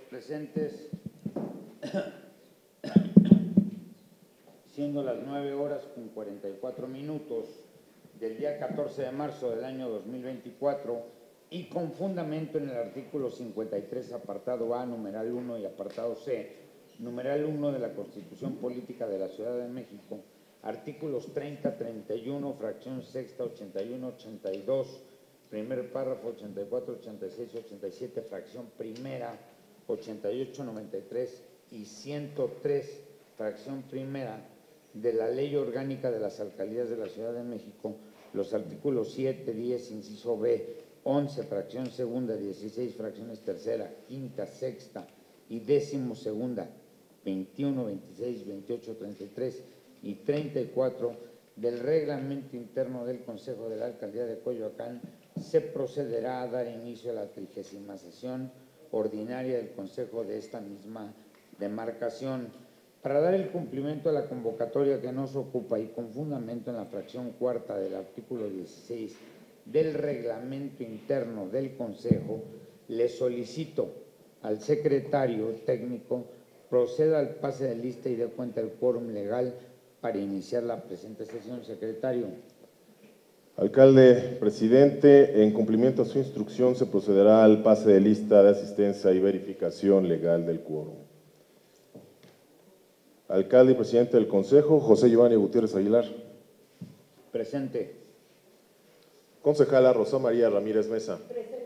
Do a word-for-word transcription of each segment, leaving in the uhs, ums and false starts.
presentes, siendo las nueve horas con cuarenta y cuatro minutos del día catorce de marzo del año dos mil veinticuatro y con fundamento en el artículo cincuenta y tres, apartado A, numeral uno y apartado C, numeral uno de la Constitución Política de la Ciudad de México, artículos treinta, treinta y uno, fracción sexta, ochenta y uno, ochenta y dos, primer párrafo, ochenta y cuatro, ochenta y seis, ochenta y siete, fracción primera, ochenta y ocho, noventa y tres y ciento tres, fracción primera de la Ley Orgánica de las Alcaldías de la Ciudad de México, los artículos siete, diez, inciso B, once, fracción segunda, dieciséis, fracciones tercera, quinta, sexta y décimo segunda, veintiuno, veintiséis, veintiocho, treinta y tres y treinta y cuatro del Reglamento Interno del Consejo de la Alcaldía de Coyoacán, se procederá a dar inicio a la trigésima sesión ordinaria del Consejo de esta misma demarcación. Para dar el cumplimiento a la convocatoria que nos ocupa y con fundamento en la fracción cuarta del artículo dieciséis del Reglamento Interno del Consejo, le solicito al secretario técnico proceda al pase de lista y dé cuenta del quórum legal para iniciar la presente sesión. Secretario. Alcalde presidente, en cumplimiento a su instrucción se procederá al pase de lista de asistencia y verificación legal del quórum. Alcalde y presidente del Consejo, José Giovanni Gutiérrez Aguilar. Presente. Concejala Rosa María Ramírez Mesa. Presente.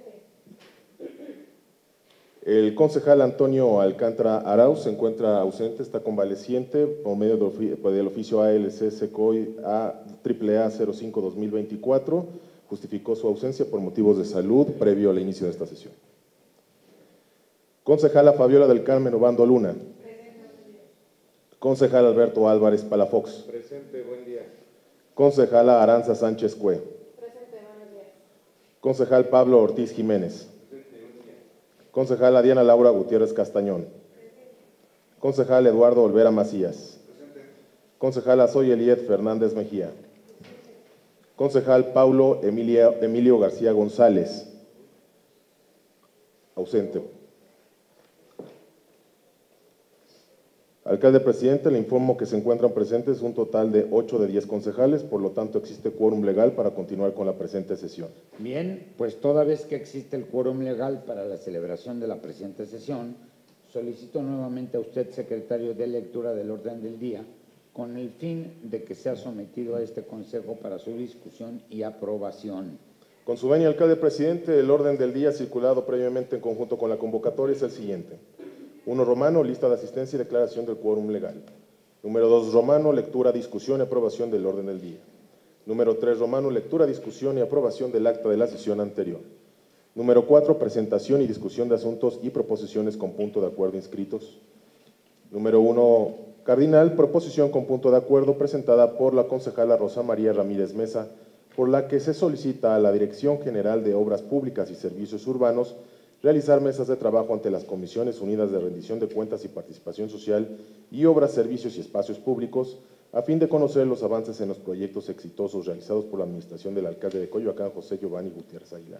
El concejal Antonio Alcántara Arauz se encuentra ausente, está convaleciente por medio del oficio A L C SECOI A A A cero cinco dos mil veinticuatro. Justificó su ausencia por motivos de salud previo al inicio de esta sesión. Concejala Fabiola del Carmen Obando Luna. Presente. Concejal Alberto Álvarez Palafox. Presente, buen día. Concejala Aranza Sánchez Cue. Presente, buenos días. Concejal Pablo Ortiz Jiménez. Concejala Diana Laura Gutiérrez Castañón. Presente. Concejal Eduardo Olvera Macías. Presente. Concejala Soy Eliet Fernández Mejía. Presente. Concejal Paulo Emilia, Emilio García González. Ausente. Alcalde presidente, le informo que se encuentran presentes un total de ocho de diez concejales, por lo tanto existe quórum legal para continuar con la presente sesión. Bien, pues toda vez que existe el quórum legal para la celebración de la presente sesión, solicito nuevamente a usted, secretario, de lectura del orden del día, con el fin de que sea sometido a este Consejo para su discusión y aprobación. Con su venia, alcalde presidente, el orden del día circulado previamente en conjunto con la convocatoria es el siguiente. uno romano, lista de asistencia y declaración del quórum legal. Número dos romano, lectura, discusión y aprobación del orden del día. Número tres romano, lectura, discusión y aprobación del acta de la sesión anterior. Número cuatro, presentación y discusión de asuntos y proposiciones con punto de acuerdo inscritos. Número uno cardinal, proposición con punto de acuerdo presentada por la concejala Rosa María Ramírez Mesa, por la que se solicita a la Dirección General de Obras Públicas y Servicios Urbanos realizar mesas de trabajo ante las Comisiones Unidas de Rendición de Cuentas y Participación Social y Obras, Servicios y Espacios Públicos, a fin de conocer los avances en los proyectos exitosos realizados por la administración del alcalde de Coyoacán, José Giovanni Gutiérrez Aguilar.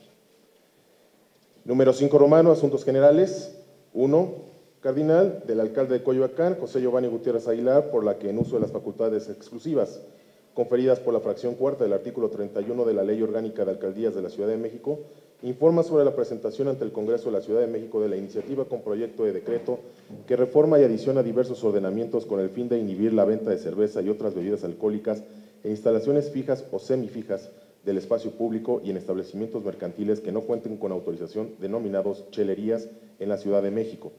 Número cinco romano, asuntos generales. uno cardinal, del alcalde de Coyoacán, José Giovanni Gutiérrez Aguilar, por la que en uso de las facultades exclusivas conferidas por la fracción cuarta del artículo treinta y uno de la Ley Orgánica de Alcaldías de la Ciudad de México, informa sobre la presentación ante el Congreso de la Ciudad de México de la iniciativa con proyecto de decreto que reforma y adiciona diversos ordenamientos con el fin de inhibir la venta de cerveza y otras bebidas alcohólicas en instalaciones fijas o semifijas del espacio público y en establecimientos mercantiles que no cuenten con autorización, denominados chelerías, en la Ciudad de México.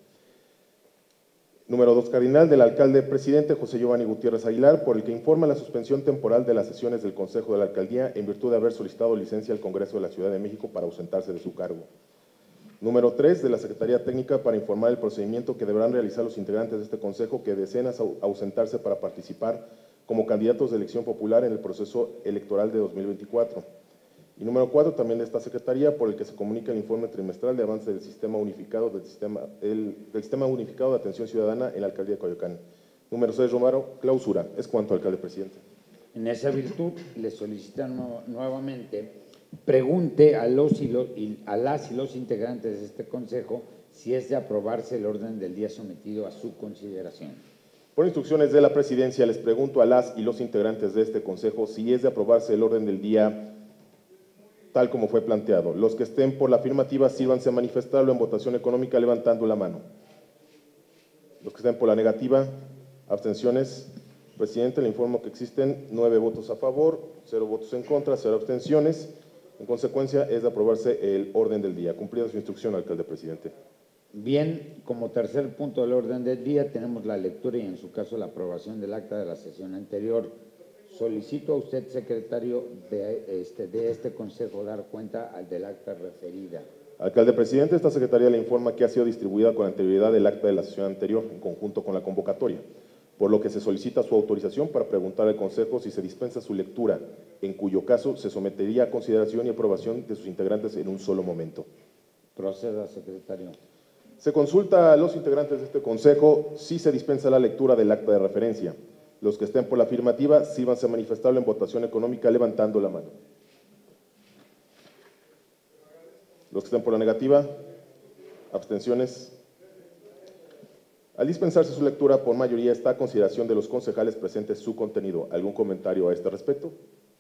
Número dos cardinal, del alcalde presidente José Giovanni Gutiérrez Aguilar, por el que informa la suspensión temporal de las sesiones del Consejo de la Alcaldía en virtud de haber solicitado licencia al Congreso de la Ciudad de México para ausentarse de su cargo. Número tres, de la Secretaría Técnica, para informar el procedimiento que deberán realizar los integrantes de este Consejo que deseen ausentarse para participar como candidatos de elección popular en el proceso electoral de dos mil veinticuatro. Y número cuatro, también de esta Secretaría, por el que se comunica el informe trimestral de avance del Sistema Unificado, del sistema, el, del sistema Unificado de Atención Ciudadana en la Alcaldía de Coyoacán. Número seis, Romero, clausura. Es cuanto, alcalde presidente. En esa virtud, le solicitan no, nuevamente pregunte a, los y los, y a las y los integrantes de este Consejo si es de aprobarse el orden del día sometido a su consideración. Por instrucciones de la Presidencia, les pregunto a las y los integrantes de este Consejo si es de aprobarse el orden del día tal como fue planteado. Los que estén por la afirmativa, sírvanse a manifestarlo en votación económica levantando la mano. Los que estén por la negativa, abstenciones. Presidente, le informo que existen nueve votos a favor, cero votos en contra, cero abstenciones. En consecuencia, es de aprobarse el orden del día. Cumplida su instrucción, alcalde presidente. Bien, como tercer punto del orden del día tenemos la lectura y en su caso la aprobación del acta de la sesión anterior. Solicito a usted, secretario de este, de este consejo, dar cuenta al del acta referida. Alcalde presidente, esta secretaría le informa que ha sido distribuida con anterioridad el acta de la sesión anterior en conjunto con la convocatoria, por lo que se solicita su autorización para preguntar al consejo si se dispensa su lectura, en cuyo caso se sometería a consideración y aprobación de sus integrantes en un solo momento. Proceda, secretario. Se consulta a los integrantes de este consejo si se dispensa la lectura del acta de referencia. Los que estén por la afirmativa, sírvanse a manifestarlo en votación económica levantando la mano. Los que estén por la negativa, abstenciones. Al dispensarse su lectura por mayoría está a consideración de los concejales presentes su contenido. ¿Algún comentario a este respecto?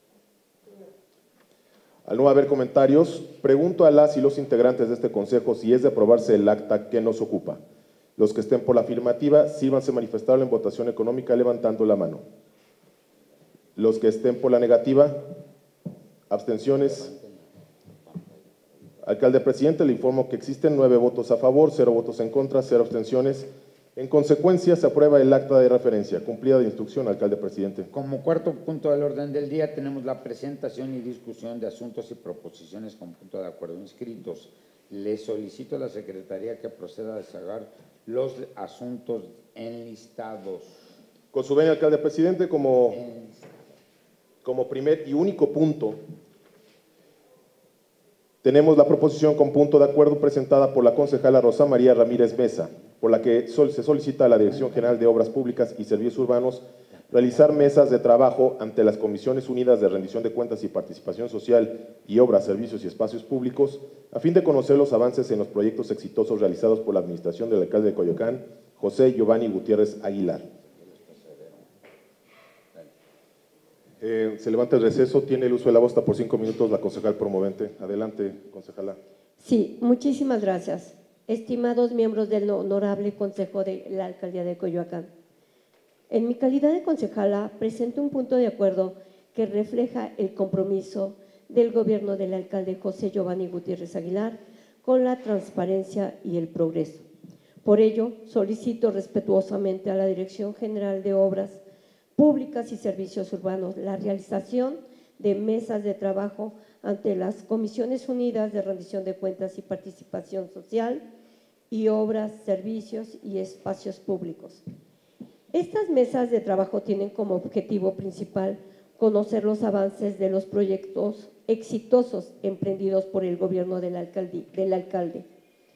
Al no haber comentarios, pregunto a las y los integrantes de este consejo si es de aprobarse el acta que nos ocupa. Los que estén por la afirmativa, sírvanse a manifestarlo en votación económica levantando la mano. Los que estén por la negativa, abstenciones. Alcalde presidente, le informo que existen nueve votos a favor, cero votos en contra, cero abstenciones. En consecuencia, se aprueba el acta de referencia. Cumplida de instrucción, alcalde presidente. Como cuarto punto del orden del día tenemos la presentación y discusión de asuntos y proposiciones con punto de acuerdo inscritos. Le solicito a la Secretaría que proceda a desahogar los asuntos enlistados. Con su venia, alcalde presidente, como, como primer y único punto, tenemos la proposición con punto de acuerdo presentada por la concejala Rosa María Ramírez Mesa, por la que se solicita a la Dirección General de Obras Públicas y Servicios Urbanos realizar mesas de trabajo ante las Comisiones Unidas de Rendición de Cuentas y Participación Social y Obras, Servicios y Espacios Públicos, a fin de conocer los avances en los proyectos exitosos realizados por la administración del alcalde de Coyoacán, José Giovanni Gutiérrez Aguilar. Eh, se levanta el receso, tiene el uso de la voz hasta por cinco minutos la concejal promovente. Adelante, concejala. Sí, muchísimas gracias. Estimados miembros del honorable Consejo de la Alcaldía de Coyoacán, en mi calidad de concejala presento un punto de acuerdo que refleja el compromiso del gobierno del alcalde José Giovanni Gutiérrez Aguilar con la transparencia y el progreso. Por ello, solicito respetuosamente a la Dirección General de Obras Públicas y Servicios Urbanos la realización de mesas de trabajo ante las Comisiones Unidas de Rendición de Cuentas y Participación Social y Obras, Servicios y Espacios Públicos. Estas mesas de trabajo tienen como objetivo principal conocer los avances de los proyectos exitosos emprendidos por el gobierno del alcalde, del alcalde.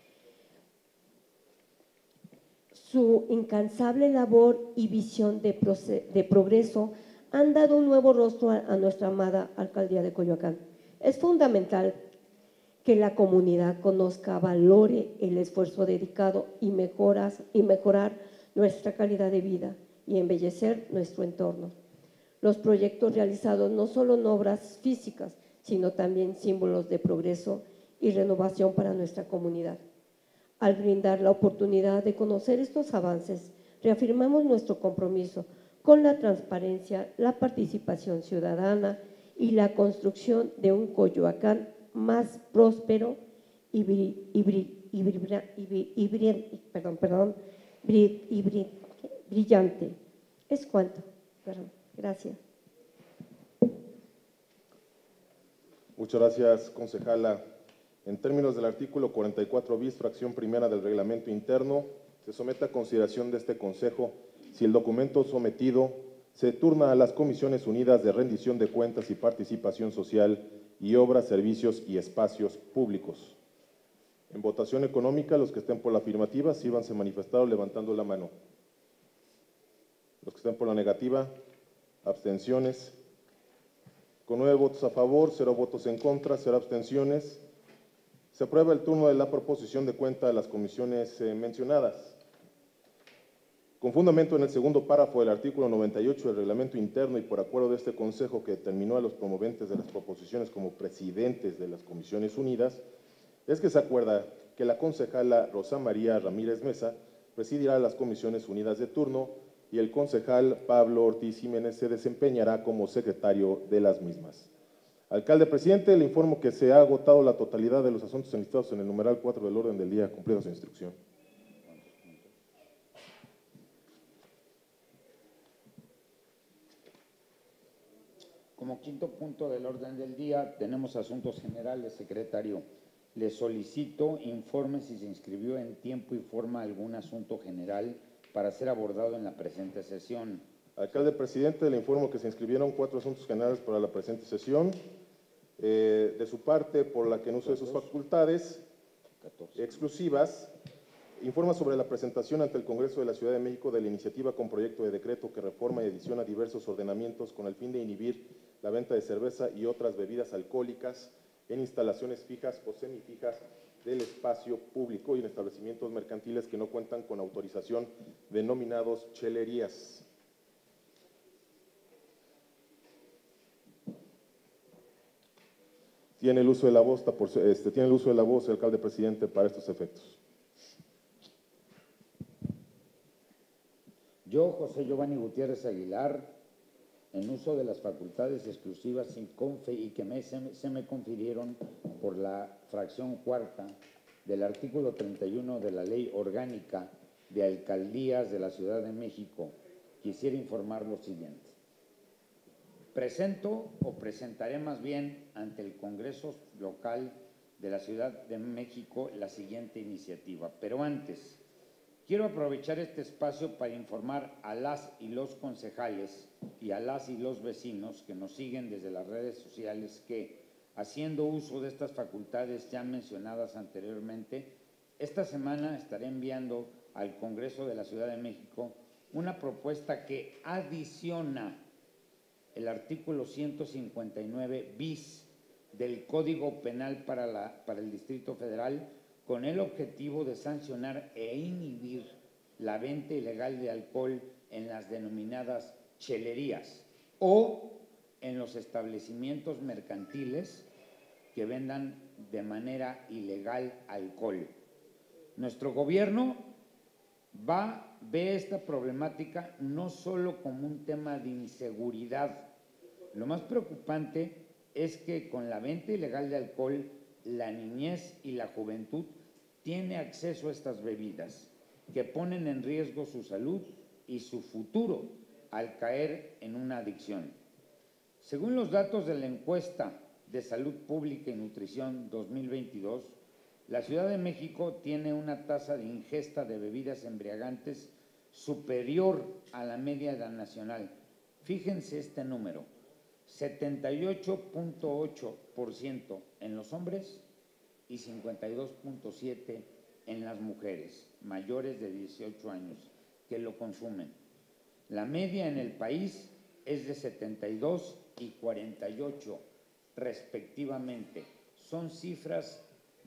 Su incansable labor y visión de, de progreso han dado un nuevo rostro a, a nuestra amada Alcaldía de Coyoacán. Es fundamental que la comunidad conozca, valore el esfuerzo dedicado y, mejoras, y mejorar nuestra calidad de vida y embellecer nuestro entorno. Los proyectos realizados no solo en obras físicas, sino también símbolos de progreso y renovación para nuestra comunidad. Al brindar la oportunidad de conocer estos avances, reafirmamos nuestro compromiso con la transparencia, la participación ciudadana y la construcción de un Coyoacán más próspero y, bri, y, bri, y, bri, y, y, bri, perdón, perdón, bri, y bri, brillante. Es cuanto. Perdón. Gracias. Muchas gracias, concejala. En términos del artículo cuarenta y cuatro bis, fracción primera del reglamento interno, se somete a consideración de este Consejo si el documento sometido se turna a las Comisiones Unidas de Rendición de Cuentas y Participación Social y Obras, Servicios y Espacios Públicos. En votación económica, los que estén por la afirmativa, sírvanse manifestado levantando la mano. Los que estén por la negativa, abstenciones. Con nueve votos a favor, cero votos en contra, cero abstenciones, Se aprueba el turno de la proposición de cuenta a las comisiones eh, mencionadas. Con fundamento en el segundo párrafo del artículo noventa y ocho del reglamento interno y por acuerdo de este Consejo que determinó a los promoventes de las proposiciones como presidentes de las comisiones unidas, es que se acuerda que la concejala Rosa María Ramírez Mesa presidirá las comisiones unidas de turno y el concejal Pablo Ortiz Jiménez se desempeñará como secretario de las mismas. Alcalde presidente, le informo que se ha agotado la totalidad de los asuntos enlistados en el numeral cuatro del orden del día, cumplida su instrucción. Como quinto punto del orden del día, tenemos asuntos generales, secretario. Le solicito informe si se inscribió en tiempo y forma algún asunto general para ser abordado en la presente sesión. Alcalde presidente, le informo que se inscribieron cuatro asuntos generales para la presente sesión. Eh, de su parte, por la que en uso de sus facultades exclusivas, informa sobre la presentación ante el Congreso de la Ciudad de México de la iniciativa con proyecto de decreto que reforma y adiciona diversos ordenamientos con el fin de inhibir la venta de cerveza y otras bebidas alcohólicas en instalaciones fijas o semifijas del espacio público y en establecimientos mercantiles que no cuentan con autorización, denominados chelerías. Tiene el uso de la voz, por, este, tiene el uso de la voz el alcalde presidente para estos efectos. Yo, José Giovanni Gutiérrez Aguilar, en uso de las facultades exclusivas y, confe y que me, se, se me confirieron por la fracción cuarta del artículo treinta y uno de la Ley Orgánica de Alcaldías de la Ciudad de México, quisiera informar lo siguiente. Presento o presentaré más bien ante el Congreso Local de la Ciudad de México la siguiente iniciativa. Pero antes, quiero aprovechar este espacio para informar a las y los concejales y a las y los vecinos que nos siguen desde las redes sociales que, haciendo uso de estas facultades ya mencionadas anteriormente, esta semana estaré enviando al Congreso de la Ciudad de México una propuesta que adiciona el artículo ciento cincuenta y nueve bis del Código Penal para, la, para el Distrito Federal con el objetivo de sancionar e inhibir la venta ilegal de alcohol en las denominadas chelerías o en los establecimientos mercantiles que vendan de manera ilegal alcohol. Nuestro gobierno va, ve esta problemática no solo como un tema de inseguridad. Lo más preocupante es que con la venta ilegal de alcohol, la niñez y la juventud tiene acceso a estas bebidas que ponen en riesgo su salud y su futuro al caer en una adicción. Según los datos de la encuesta de Salud Pública y Nutrición dos mil veintidós, la Ciudad de México tiene una tasa de ingesta de bebidas embriagantes superior a la media nacional. Fíjense este número, setenta y ocho punto ocho por ciento en los hombres y cincuenta y dos punto siete por ciento en las mujeres mayores de dieciocho años que lo consumen. La media en el país es de setenta y dos y cuarenta y ocho respectivamente. Son cifras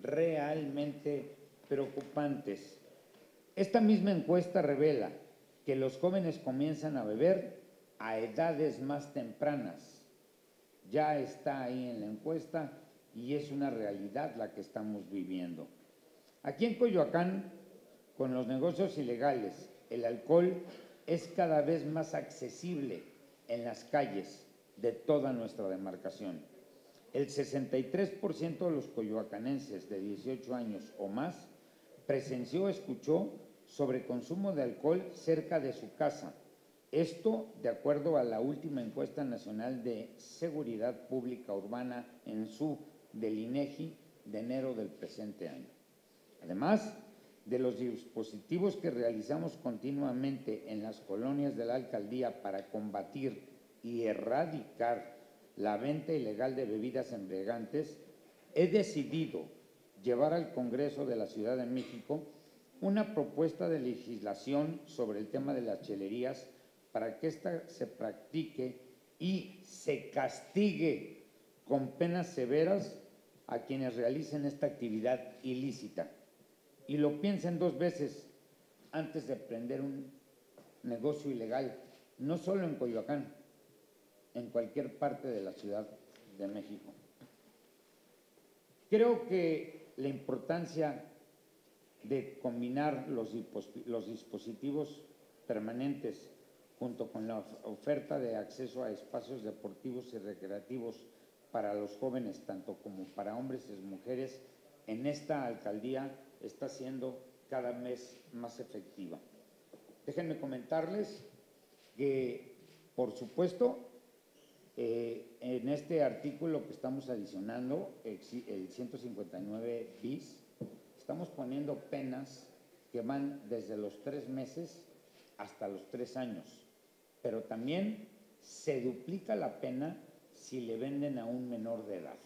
realmente preocupantes. Esta misma encuesta revela que los jóvenes comienzan a beber a edades más tempranas. Ya está ahí en la encuesta y es una realidad la que estamos viviendo. Aquí en Coyoacán, con los negocios ilegales, el alcohol es cada vez más accesible en las calles de toda nuestra demarcación. El sesenta y tres por ciento de los coyoacanenses de dieciocho años o más presenció o escuchó sobre consumo de alcohol cerca de su casa. Esto de acuerdo a la última encuesta nacional de seguridad pública urbana en su del INEGI de enero del presente año. Además de los dispositivos que realizamos continuamente en las colonias de la alcaldía para combatir y erradicar la venta ilegal de bebidas embriagantes, he decidido llevar al Congreso de la Ciudad de México una propuesta de legislación sobre el tema de las chelerías para que ésta se practique y se castigue con penas severas a quienes realicen esta actividad ilícita y lo piensen dos veces antes de emprender un negocio ilegal, no solo en Coyoacán, en cualquier parte de la Ciudad de México. Creo que la importancia de combinar los, los dispositivos permanentes junto con la oferta de acceso a espacios deportivos y recreativos para los jóvenes, tanto como para hombres y mujeres, en esta alcaldía está siendo cada vez más efectiva. Déjenme comentarles que, por supuesto, eh, en este artículo que estamos adicionando, el, el ciento cincuenta y nueve bis, estamos poniendo penas que van desde los tres meses hasta los tres años, pero también se duplica la pena si le venden a un menor de edad.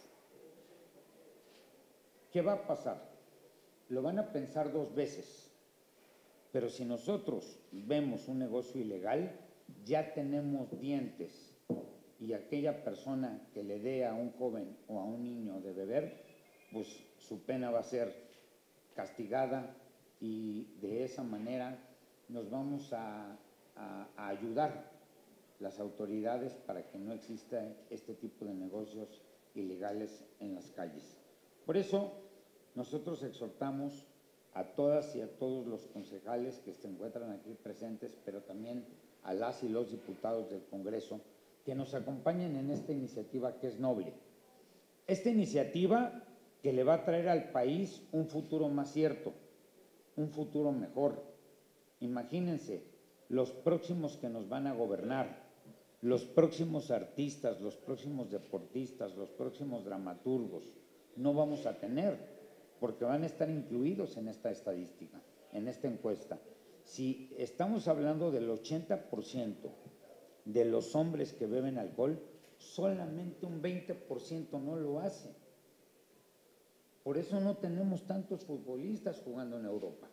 ¿Qué va a pasar? Lo van a pensar dos veces, pero si nosotros vemos un negocio ilegal, ya tenemos dientes y aquella persona que le dé a un joven o a un niño de beber, pues su pena va a ser castigada y de esa manera nos vamos a, a, a ayudar las autoridades para que no exista este tipo de negocios ilegales en las calles. Por eso, nosotros exhortamos a todas y a todos los concejales que se encuentran aquí presentes, pero también a las y los diputados del Congreso, que nos acompañen en esta iniciativa que es noble. Esta iniciativa que le va a traer al país un futuro más cierto, un futuro mejor. Imagínense, los próximos que nos van a gobernar, los próximos artistas, los próximos deportistas, los próximos dramaturgos, no vamos a tener, porque van a estar incluidos en esta estadística, en esta encuesta. Si estamos hablando del ochenta por ciento de los hombres que beben alcohol, solamente un veinte por ciento no lo hace. Por eso no tenemos tantos futbolistas jugando en Europa.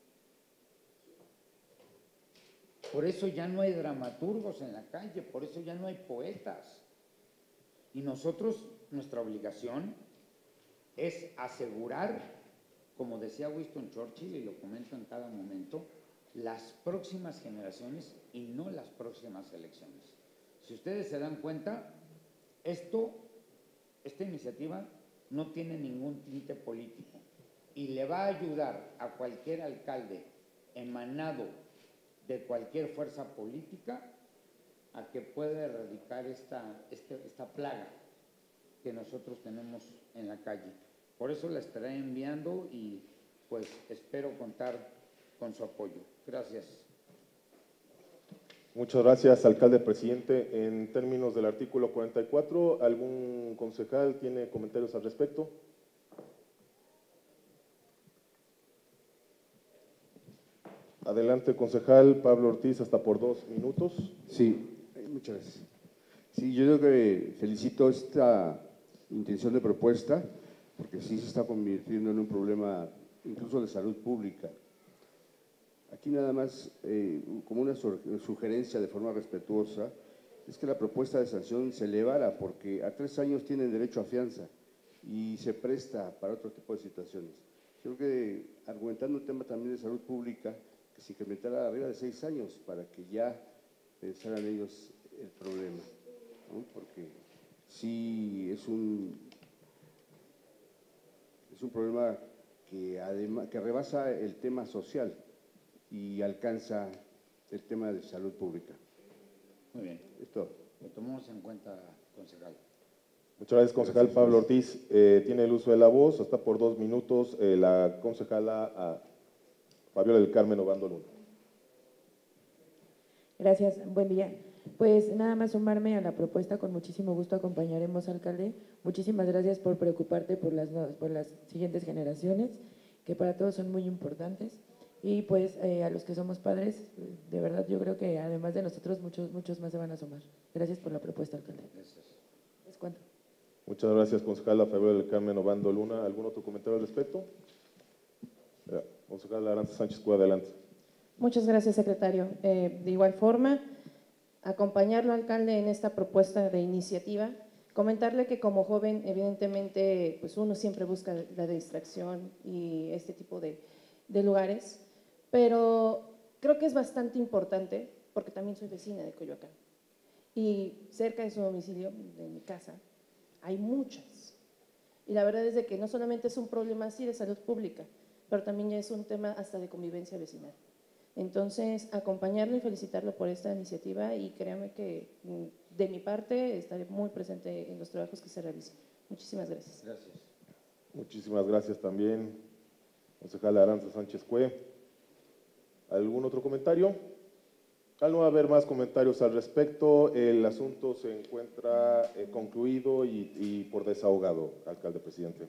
Por eso ya no hay dramaturgos en la calle, por eso ya no hay poetas. Y nosotros, nuestra obligación es asegurar, como decía Winston Churchill, y lo comento en cada momento, las próximas generaciones y no las próximas elecciones. Si ustedes se dan cuenta, esto, esta iniciativa no tiene ningún tinte político y le va a ayudar a cualquier alcalde emanado de cualquier fuerza política a que pueda erradicar esta, esta, esta plaga que nosotros tenemos en la calle. Por eso la estaré enviando y pues espero contar con su apoyo. Gracias. Muchas gracias, alcalde presidente. En términos del artículo cuarenta y cuatro, ¿algún concejal tiene comentarios al respecto? Adelante, concejal Pablo Ortiz, hasta por dos minutos. Sí, muchas gracias. Sí, yo creo que felicito esta intención de propuesta, porque sí se está convirtiendo en un problema incluso de salud pública. Aquí nada más, eh, como una sugerencia de forma respetuosa, es que la propuesta de sanción se elevara, porque a tres años tienen derecho a fianza y se presta para otro tipo de situaciones. Creo que argumentando el tema también de salud pública, que se incrementara arriba de seis años para que ya pensaran ellos el problema, ¿no? Porque sí es un, es un problema que, además, que rebasa el tema social y alcanza el tema de salud pública. Muy bien. Esto. Lo tomamos en cuenta, concejal. Muchas gracias, concejal Pablo Ortiz. Eh, tiene el uso de la voz, hasta por dos minutos, eh, la concejala a Fabiola del Carmen Obando Luna. Gracias, buen día. Pues nada más sumarme a la propuesta, con muchísimo gusto acompañaremos, alcalde. Muchísimas gracias por preocuparte por las, por las siguientes generaciones, que para todos son muy importantes. Y pues eh, a los que somos padres, de verdad yo creo que además de nosotros, muchos, muchos más se van a sumar. Gracias por la propuesta, alcalde. Gracias. Les cuento. Muchas gracias, concejala Fabiola del Carmen Obando Luna. ¿Algún otro comentario al respecto? Ya, concejala Aranza Sánchez Cuba, adelante. Muchas gracias, secretario. Eh, de igual forma, acompañarlo, alcalde, en esta propuesta de iniciativa. Comentarle que como joven, evidentemente, pues uno siempre busca la distracción y este tipo de, de lugares, pero creo que es bastante importante, porque también soy vecina de Coyoacán, y cerca de su domicilio, de mi casa, hay muchas. Y la verdad es de que no solamente es un problema así de salud pública, pero también ya es un tema hasta de convivencia vecinal. Entonces, acompañarlo y felicitarlo por esta iniciativa y créame que de mi parte estaré muy presente en los trabajos que se realicen. Muchísimas gracias. Gracias. Muchísimas gracias también, concejala Aranza Sánchez Cue. ¿Algún otro comentario? Al no haber más comentarios al respecto, el asunto se encuentra eh, concluido y, y por desahogado, alcalde presidente.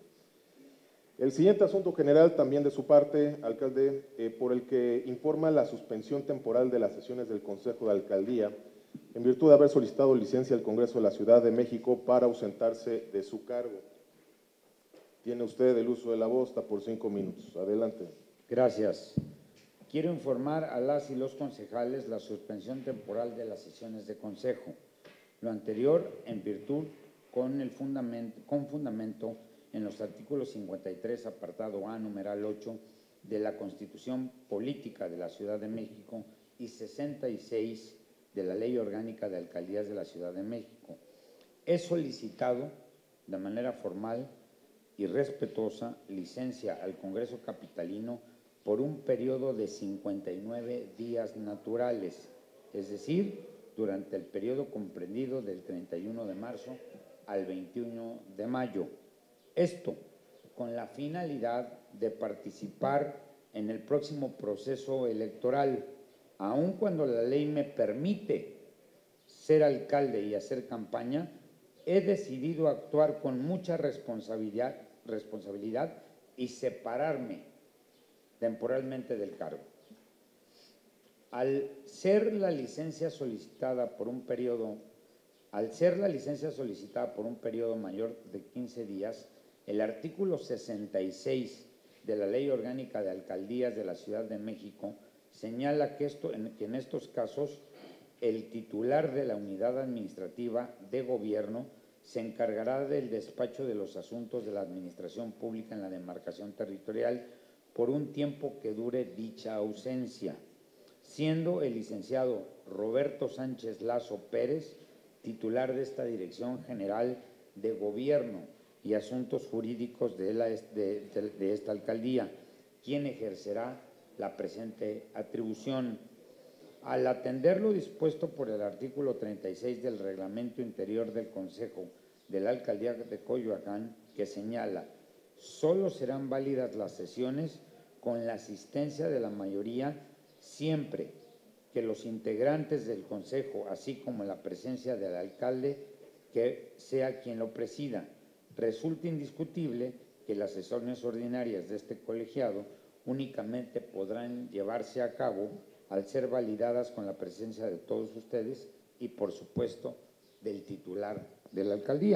El siguiente asunto general, también de su parte, alcalde, eh, por el que informa la suspensión temporal de las sesiones del Consejo de Alcaldía, en virtud de haber solicitado licencia al Congreso de la Ciudad de México para ausentarse de su cargo. Tiene usted el uso de la voz, está por cinco minutos. Adelante. Gracias. Quiero informar a las y los concejales la suspensión temporal de las sesiones de Consejo. Lo anterior en virtud con, el fundamento, con fundamento en los artículos cincuenta y tres, apartado A, numeral ocho, de la Constitución Política de la Ciudad de México y sesenta y seis de la Ley Orgánica de Alcaldías de la Ciudad de México. He solicitado de manera formal y respetuosa licencia al Congreso Capitalino por un periodo de cincuenta y nueve días naturales, es decir, durante el periodo comprendido del treinta y uno de marzo al veintiuno de mayo. Esto con la finalidad de participar en el próximo proceso electoral, aun cuando la ley me permite ser alcalde y hacer campaña, he decidido actuar con mucha responsabilidad, responsabilidad y separarme temporalmente del cargo. Al ser la licencia solicitada por un periodo, al ser la licencia solicitada por un periodo mayor de quince días, el artículo sesenta y seis de la Ley Orgánica de Alcaldías de la Ciudad de México señala que, esto, en, que en estos casos el titular de la unidad administrativa de gobierno se encargará del despacho de los asuntos de la administración pública en la demarcación territorial por un tiempo que dure dicha ausencia, siendo el licenciado Roberto Sánchez Lazo Pérez titular de esta Dirección General de Gobierno y Asuntos Jurídicos de, la, de, de, de esta alcaldía, quien ejercerá la presente atribución. Al atender lo dispuesto por el artículo treinta y seis del Reglamento Interior del Consejo de la Alcaldía de Coyoacán, que señala, solo serán válidas las sesiones con la asistencia de la mayoría siempre que los integrantes del Consejo, así como la presencia del alcalde, que sea quien lo presida, resulta indiscutible que las sesiones ordinarias de este colegiado únicamente podrán llevarse a cabo al ser validadas con la presencia de todos ustedes y, por supuesto, del titular de la alcaldía.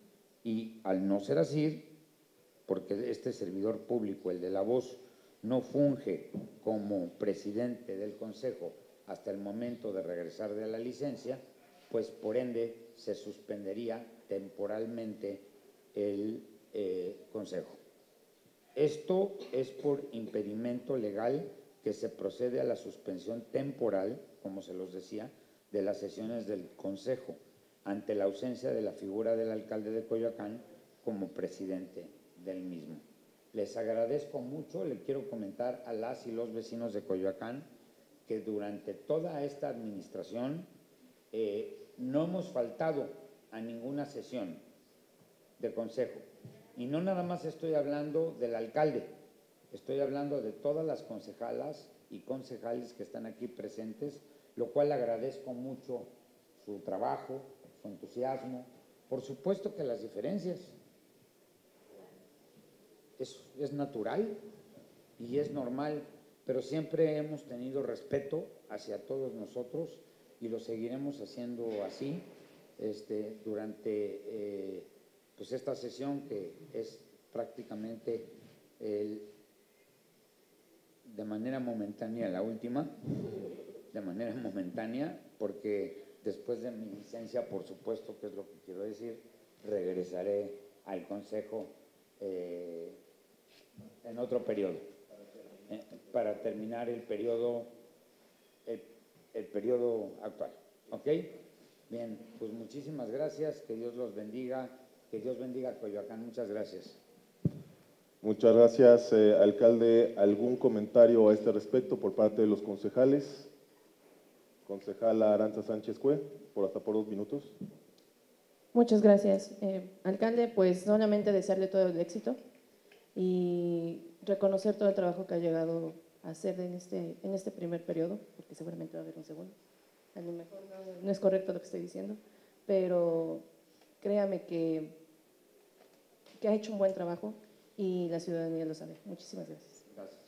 Y al no ser así, porque este servidor público, el de la voz, no funge como presidente del Consejo hasta el momento de regresar de la licencia, pues por ende se suspendería temporalmente el eh, Consejo. Esto es por impedimento legal que se procede a la suspensión temporal, como se los decía, de las sesiones del Consejo, ante la ausencia de la figura del alcalde de Coyoacán como presidente del mismo. Les agradezco mucho, le quiero comentar a las y los vecinos de Coyoacán que durante toda esta administración eh, no hemos faltado a ninguna sesión de consejo. Y no nada más estoy hablando del alcalde, estoy hablando de todas las concejalas y concejales que están aquí presentes, lo cual agradezco mucho su trabajo, su entusiasmo. Por supuesto que las diferencias es, es natural y es normal, pero siempre hemos tenido respeto hacia todos nosotros y lo seguiremos haciendo así este, durante eh, pues esta sesión que es prácticamente el, de manera momentánea la última, de manera momentánea, porque después de mi licencia, por supuesto, que es lo que quiero decir, regresaré al Consejo eh, en otro periodo, eh, para terminar el periodo, el, el periodo actual. ¿Ok? Bien, pues muchísimas gracias, que Dios los bendiga, que Dios bendiga a Coyoacán. Muchas gracias. Muchas gracias, eh, alcalde. ¿Algún comentario a este respecto por parte de los concejales? Concejala Aranza Sánchez Cue, por hasta por dos minutos. Muchas gracias, eh, alcalde. Pues solamente desearle todo el éxito y reconocer todo el trabajo que ha llegado a hacer en este, en este primer periodo, porque seguramente va a haber un segundo. A lo mejor no, no es correcto lo que estoy diciendo, pero créame que, que ha hecho un buen trabajo y la ciudadanía lo sabe. Muchísimas gracias. Gracias.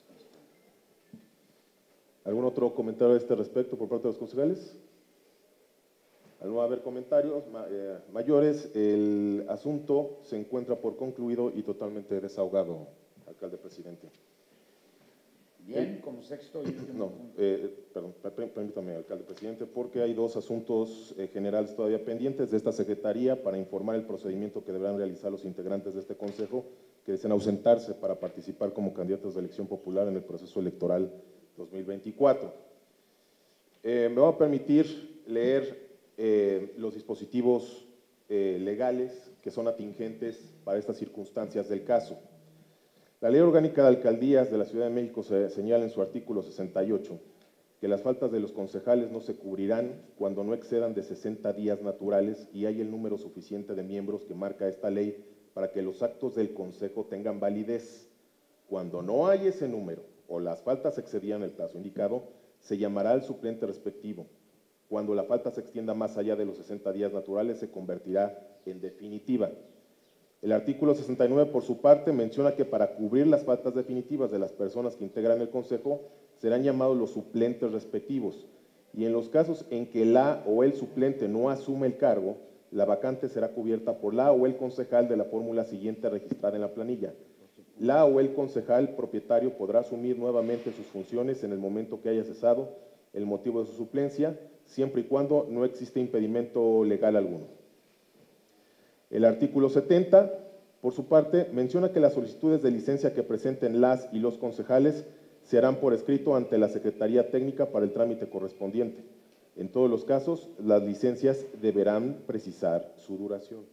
¿Algún otro comentario a este respecto por parte de los concejales? Al no haber comentarios ma eh, mayores, el asunto se encuentra por concluido y totalmente desahogado, alcalde presidente. Bien, como sexto y último No, punto. eh, perdón, permítame, alcalde presidente, porque hay dos asuntos eh, generales todavía pendientes de esta secretaría para informar el procedimiento que deberán realizar los integrantes de este consejo que deseen ausentarse para participar como candidatos de elección popular en el proceso electoral dos mil veinticuatro. Eh, me va a permitir leer eh, los dispositivos eh, legales que son atingentes para estas circunstancias del caso. La Ley Orgánica de Alcaldías de la Ciudad de México se señala en su artículo sesenta y ocho que las faltas de los concejales no se cubrirán cuando no excedan de sesenta días naturales y hay el número suficiente de miembros que marca esta ley para que los actos del consejo tengan validez. Cuando no hay ese número o las faltas excedían el plazo indicado, se llamará al suplente respectivo. Cuando la falta se extienda más allá de los sesenta días naturales, se convertirá en definitiva. El artículo sesenta y nueve, por su parte, menciona que para cubrir las faltas definitivas de las personas que integran el consejo, serán llamados los suplentes respectivos, y en los casos en que la o el suplente no asume el cargo, la vacante será cubierta por la o el concejal de la fórmula siguiente registrada en la planilla. La o el concejal propietario podrá asumir nuevamente sus funciones en el momento que haya cesado el motivo de su suplencia, siempre y cuando no existe impedimento legal alguno. El artículo setenta, por su parte, menciona que las solicitudes de licencia que presenten las y los concejales se harán por escrito ante la Secretaría Técnica para el trámite correspondiente. En todos los casos, las licencias deberán precisar su duración.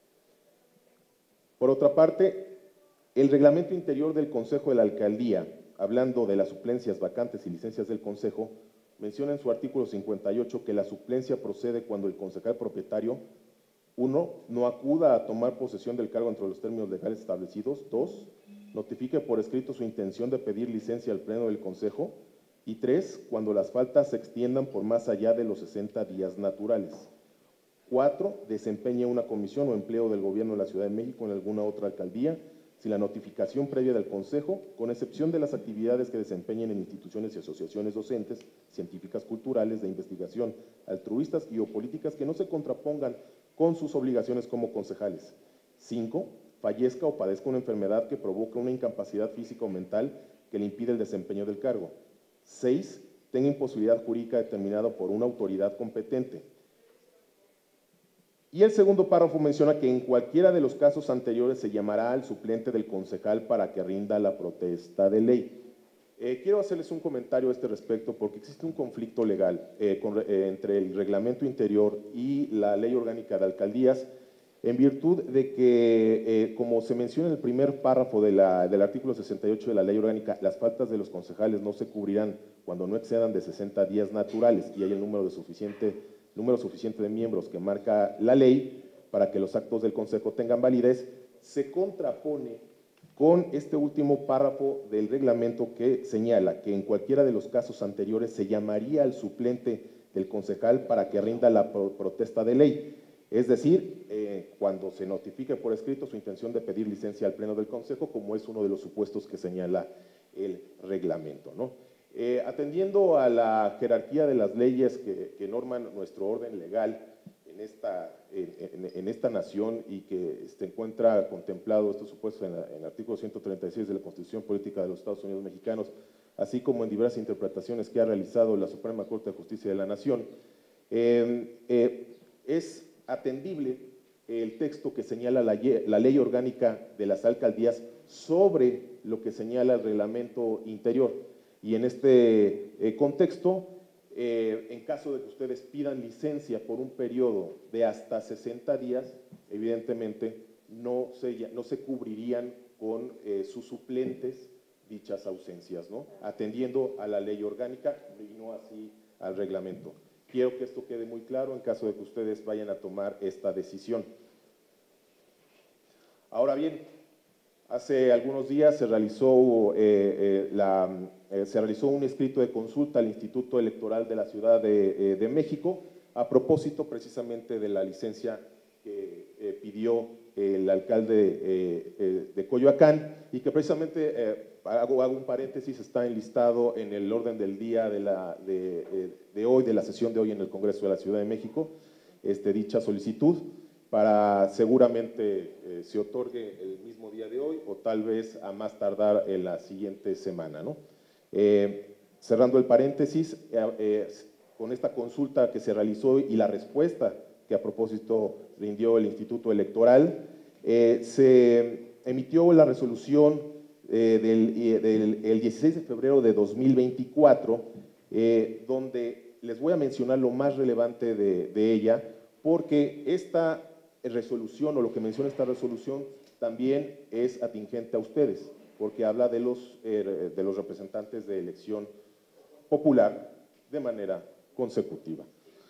Por otra parte, el reglamento interior del Consejo de la Alcaldía, hablando de las suplencias, vacantes y licencias del Consejo, menciona en su artículo cincuenta y ocho que la suplencia procede cuando el concejal propietario, uno, no acuda a tomar posesión del cargo entre los términos legales establecidos. Dos, notifique por escrito su intención de pedir licencia al Pleno del Consejo. Y tres, cuando las faltas se extiendan por más allá de los sesenta días naturales. Cuatro, desempeñe una comisión o empleo del Gobierno de la Ciudad de México en alguna otra alcaldía, sin la notificación previa del Consejo, con excepción de las actividades que desempeñen en instituciones y asociaciones docentes, científicas, culturales, de investigación, altruistas y o políticas que no se contrapongan con sus obligaciones como concejales. Cinco, fallezca o padezca una enfermedad que provoque una incapacidad física o mental que le impide el desempeño del cargo. Seis, tenga imposibilidad jurídica determinada por una autoridad competente. Y el segundo párrafo menciona que en cualquiera de los casos anteriores se llamará al suplente del concejal para que rinda la protesta de ley. Eh, quiero hacerles un comentario a este respecto porque existe un conflicto legal eh, con, eh, entre el reglamento interior y la Ley Orgánica de Alcaldías, en virtud de que, eh, como se menciona en el primer párrafo de la, del artículo sesenta y ocho de la Ley Orgánica, las faltas de los concejales no se cubrirán cuando no excedan de sesenta días naturales y hay el número, de suficiente, número suficiente de miembros que marca la ley para que los actos del consejo tengan validez, se contrapone con este último párrafo del reglamento que señala que en cualquiera de los casos anteriores se llamaría al suplente del concejal para que rinda la pro protesta de ley. Es decir, eh, cuando se notifique por escrito su intención de pedir licencia al Pleno del Consejo, como es uno de los supuestos que señala el reglamento, ¿no? Eh, atendiendo a la jerarquía de las leyes que, que norman nuestro orden legal en esta, en, en, en esta nación y que se encuentra contemplado estos supuestos en, la, en el artículo ciento treinta y seis de la Constitución Política de los Estados Unidos Mexicanos, así como en diversas interpretaciones que ha realizado la Suprema Corte de Justicia de la Nación, eh, eh, es atendible el texto que señala la, la ley orgánica de las alcaldías sobre lo que señala el reglamento interior. Y en este eh, contexto, eh, en caso de que ustedes pidan licencia por un periodo de hasta sesenta días, evidentemente no se, no se cubrirían con eh, sus suplentes dichas ausencias, ¿no? Atendiendo a la ley orgánica y no así al reglamento. Quiero que esto quede muy claro en caso de que ustedes vayan a tomar esta decisión. Ahora bien, hace algunos días se realizó, eh, eh, la, eh, se realizó un escrito de consulta al Instituto Electoral de la Ciudad de, eh, de México a propósito precisamente de la licencia que eh, pidió el alcalde eh, eh, de Coyoacán y que precisamente, eh, hago, hago un paréntesis, está enlistado en el orden del día de, la, de, eh, de hoy, de la sesión de hoy en el Congreso de la Ciudad de México, este, dicha solicitud, para seguramente eh, se otorgue el mismo día de hoy o tal vez a más tardar en la siguiente semana, ¿no? Eh, cerrando el paréntesis, eh, eh, con esta consulta que se realizó y la respuesta que a propósito rindió el Instituto Electoral, eh, se emitió la resolución eh, del, del el dieciséis de febrero de dos mil veinticuatro, eh, donde les voy a mencionar lo más relevante de, de ella, porque esta resolución o lo que menciona esta resolución también es atingente a ustedes, porque habla de los, eh, de los representantes de elección popular de manera consecutiva.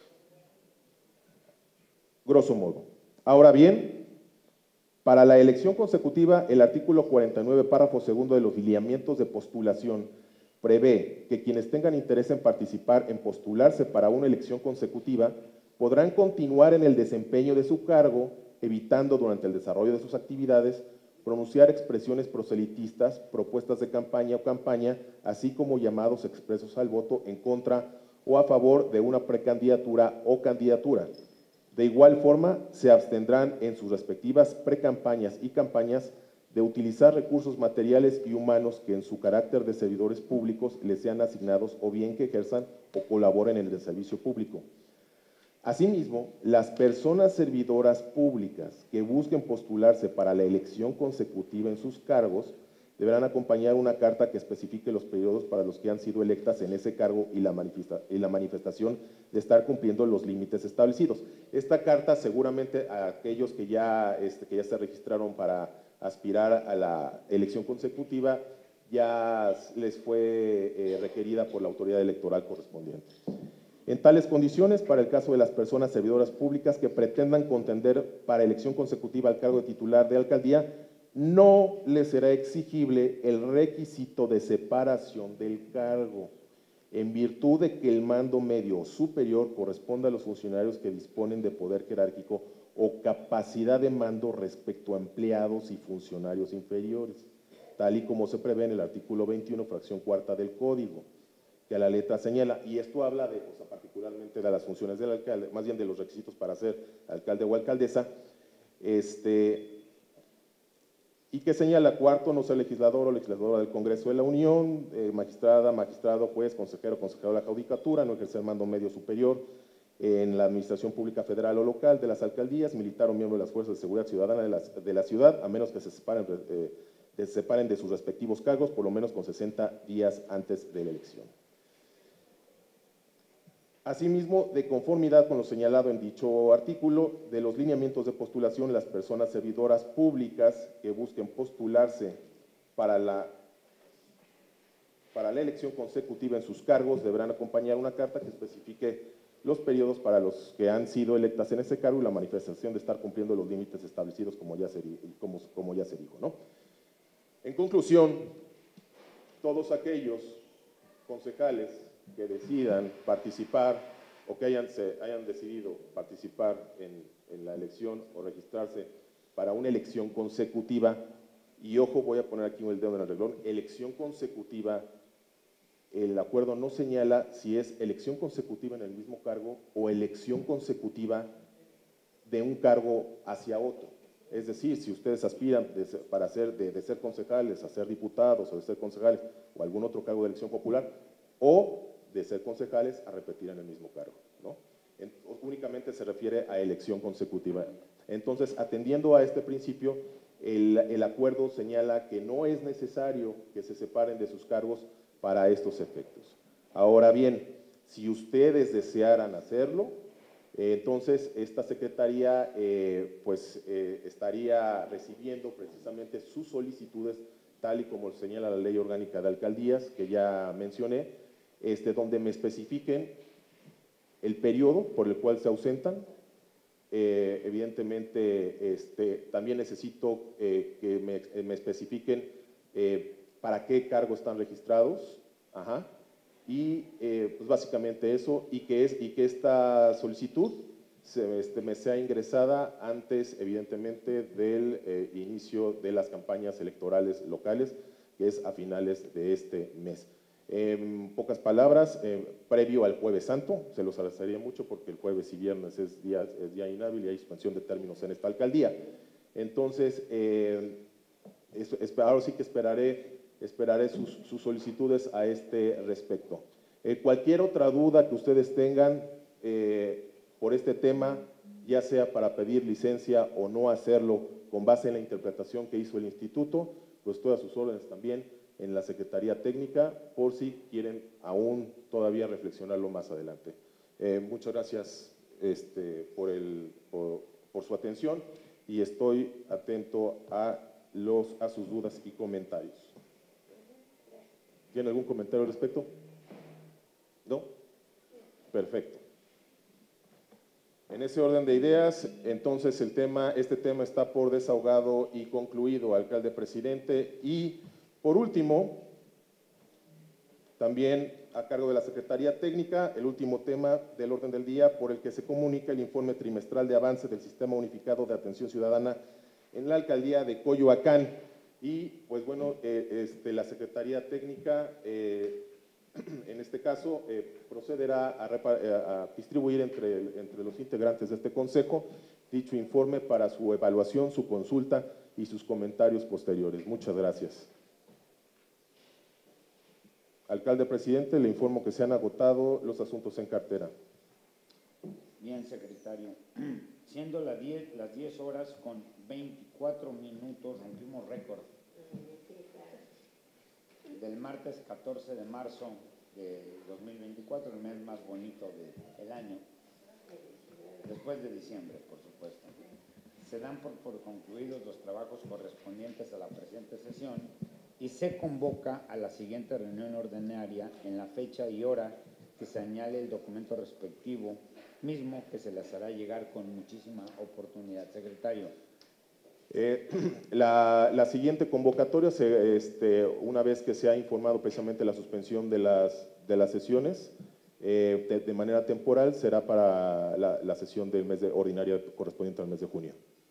Grosso modo. Ahora bien, para la elección consecutiva, el artículo cuarenta y nueve, párrafo segundo de los lineamientos de postulación prevé que quienes tengan interés en participar, en postularse para una elección consecutiva, podrán continuar en el desempeño de su cargo, evitando durante el desarrollo de sus actividades pronunciar expresiones proselitistas, propuestas de campaña o campaña, así como llamados expresos al voto en contra o a favor de una precandidatura o candidatura. De igual forma, se abstendrán en sus respectivas precampañas y campañas de utilizar recursos materiales y humanos que en su carácter de servidores públicos les sean asignados o bien que ejerzan o colaboren en el servicio público. Asimismo, las personas servidoras públicas que busquen postularse para la elección consecutiva en sus cargos deberán acompañar una carta que especifique los periodos para los que han sido electas en ese cargo y la, manifesta, y la manifestación de estar cumpliendo los límites establecidos. Esta carta seguramente a aquellos que ya, este, que ya se registraron para aspirar a la elección consecutiva ya les fue eh, requerida por la autoridad electoral correspondiente. En tales condiciones, para el caso de las personas servidoras públicas que pretendan contender para elección consecutiva al cargo de titular de alcaldía, no les será exigible el requisito de separación del cargo, en virtud de que el mando medio o superior corresponda a los funcionarios que disponen de poder jerárquico o capacidad de mando respecto a empleados y funcionarios inferiores, tal y como se prevé en el artículo veintiuno, fracción cuarta del Código, que a la letra señala, y esto habla de, o sea, particularmente de las funciones del alcalde, más bien de los requisitos para ser alcalde o alcaldesa, este, y que señala, cuarto, no ser legislador o legisladora del Congreso de la Unión, eh, magistrada, magistrado, juez, consejero, consejero de la Judicatura, no ejercer mando medio superior en la administración pública federal o local de las alcaldías, militar o miembro de las fuerzas de seguridad ciudadana de la, de la ciudad, a menos que se separen, eh, se separen de sus respectivos cargos, por lo menos con sesenta días antes de la elección. Asimismo, de conformidad con lo señalado en dicho artículo, de los lineamientos de postulación, las personas servidoras públicas que busquen postularse para la, para la elección consecutiva en sus cargos deberán acompañar una carta que especifique los periodos para los que han sido electas en ese cargo y la manifestación de estar cumpliendo los límites establecidos como ya se, como, como ya se dijo, ¿no? En conclusión, todos aquellos concejales que decidan participar o que hayan, se, hayan decidido participar en, en la elección o registrarse para una elección consecutiva, y ojo, voy a poner aquí el dedo en el renglón, elección consecutiva, el acuerdo no señala si es elección consecutiva en el mismo cargo o elección consecutiva de un cargo hacia otro. Es decir, si ustedes aspiran de ser, para ser, de, de ser concejales a ser diputados o de ser concejales o algún otro cargo de elección popular, o de ser concejales a repetir en el mismo cargo, ¿no? En, únicamente se refiere a elección consecutiva. Entonces, atendiendo a este principio, el, el acuerdo señala que no es necesario que se separen de sus cargos para estos efectos. Ahora bien, si ustedes desearan hacerlo, eh, entonces esta secretaría eh, pues, eh, estaría recibiendo precisamente sus solicitudes, tal y como señala la Ley Orgánica de Alcaldías, que ya mencioné, este, donde me especifiquen el periodo por el cual se ausentan. Eh, evidentemente, este, también necesito eh, que me, me especifiquen eh, para qué cargo están registrados, ajá, y eh, pues básicamente eso, y que, es, y que esta solicitud se, este, me sea ingresada antes, evidentemente, del eh, inicio de las campañas electorales locales, que es a finales de este mes. En pocas palabras, eh, previo al Jueves Santo, se los agradecería mucho porque el jueves y viernes es día, es día inhábil y hay suspensión de términos en esta alcaldía. Entonces, eh, es, es, ahora sí que esperaré, esperaré sus, sus solicitudes a este respecto. Eh, cualquier otra duda que ustedes tengan eh, por este tema, ya sea para pedir licencia o no hacerlo con base en la interpretación que hizo el instituto, pues todas sus órdenes también en la Secretaría Técnica, por si quieren aún todavía reflexionarlo más adelante. Eh, muchas gracias este, por, el, por, por su atención y estoy atento a, los, a sus dudas y comentarios. ¿Tiene algún comentario al respecto? ¿No? Perfecto. En ese orden de ideas, entonces el tema, este tema está por desahogado y concluido, alcalde presidente. Y por último, también a cargo de la Secretaría Técnica, el último tema del orden del día por el que se comunica el informe trimestral de avance del Sistema Unificado de Atención Ciudadana en la Alcaldía de Coyoacán. Y pues bueno, eh, este, la Secretaría Técnica, eh, en este caso, eh, procederá a, a, a distribuir entre, entre los integrantes de este consejo dicho informe para su evaluación, su consulta y sus comentarios posteriores. Muchas gracias. Alcalde presidente, le informo que se han agotado los asuntos en cartera. Bien, secretario. Siendo las diez, las diez horas con veinticuatro minutos, rompimos récord. Del martes catorce de marzo de dos mil veinticuatro, el mes más bonito del de, año, después de diciembre, por supuesto. Se dan por, por concluidos los trabajos correspondientes a la presente sesión y se convoca a la siguiente reunión ordinaria en la fecha y hora que señale el documento respectivo, mismo que se les hará llegar con muchísima oportunidad. Secretario. Eh, la, la siguiente convocatoria, se, este, una vez que se ha informado precisamente la suspensión de las, de las sesiones, eh, de, de manera temporal, será para la, la sesión del mes de, ordinaria correspondiente al mes de junio.